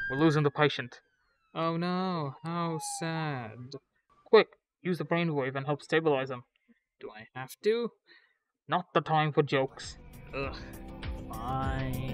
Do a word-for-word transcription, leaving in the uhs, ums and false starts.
We're losing the patient. Oh no, how sad. Quick, use the brainwave and help stabilize him. Do I have to? Not the time for jokes. Ugh, fine.